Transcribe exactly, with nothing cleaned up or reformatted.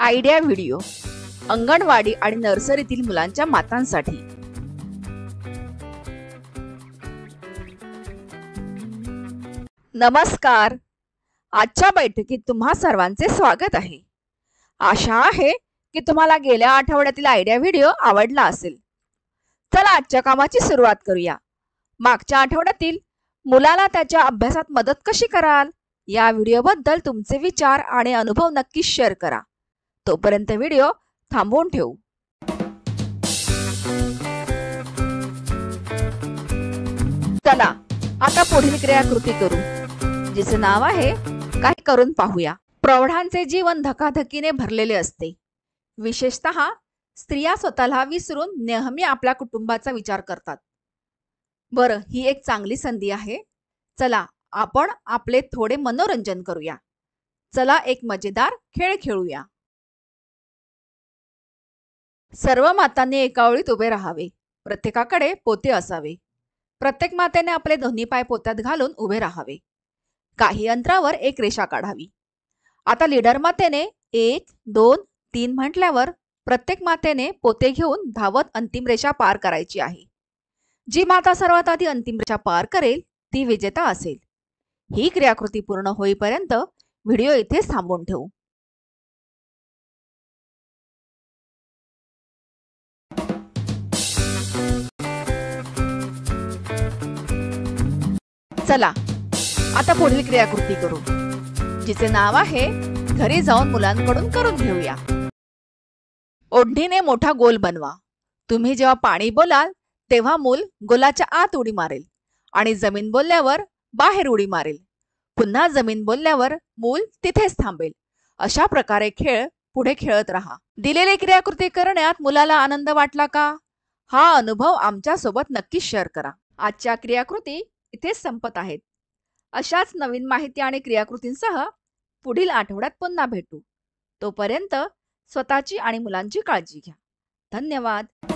Idea video anganwadi आणि नर्सरीतील मुलांच्या मातांसाठी। नमस्कार, आजच्या बैठकीत तुम्हा सर्वांचे स्वागत आहे। आशा आहे की तुम्हाला गेल्या आठवड्यातील आयडिया व्हिडिओ आवडला असेल। चला आजच्या कामाची सुरुवात करूया। मागच्या आठवड्यातील मुलाला त्याच्या अभ्यासात मदत कशी कराल या व्हिडिओबद्दल तुमचे विचार आणि अनुभव नक्की शेअर करा। तोपर्यंत व्हिडिओ थांबवून ठेवू। चला आता पुढील क्रियाकृती करू, जिचे नाव आहे काही करून पाहूया। प्रौढांचे जीवन धकाधकीने भरलेले असते। विशेषतः स्त्रिया स्वतःला विसरून नेहमी आपल्या कुटुंबाचा विचार करतात। बरं, ही एक चांगली संधी आहे। चला आपण आपले थोडे मनोरंजन करूया। चला एक मजेदार खेळ खेळूया। सर्व मातांनी एका ओळीत उभे राहावे। प्रत्येकाकडे पोते असावे। प्रत्येक मातेने आपले दोन्ही पाय पोत्यात घालून उभे राहावे। काही अंतरावर एक रेषा काढावी। आता लीडर मातेने एक दोन तीन म्हटल्यावर प्रत्येक मातेने पोते घेऊन धावत अंतिम रेषा पार करायची आहे। जी माता सर्वात आधी अंतिम रेषा पार करेल ती विजेता असेल। ही क्रियाकृती पूर्ण होईपर्यंत व्हिडिओ इथेच थांबवून ठेवू। चला आता पुढील क्रियाकृती करू, जिचे नाव आहे घरी जाऊन मुलांकडून करून घेऊया। ओढणीने मोठा गोल बनवा। तुम्ही जेव्हा पाणी बोलाल तेव्हा मूल गोलाच्या आत उडी मारेल आणि जमीन बोलल्यावर बाहेर उडी मारेल। पुन्हा जमीन बोलल्यावर मूल तिथेच थांबेल। अशा प्रकारे खेळ पुढे खेळत राहा। दिलेली क्रियाकृती करण्यात मुलाला आनंद वाटला का? हा अनुभव आमच्या सोबत नक्की शेअर करा। आजच्या क्रियाकृती इथेच संपत आहेत। अशाच नवीन माहिती आणि क्रियाकृतींसह पुढील आठवड्यात पुन्हा भेटू। तोपर्यंत स्वतःची आणि मुलांची काळजी घ्या। धन्यवाद।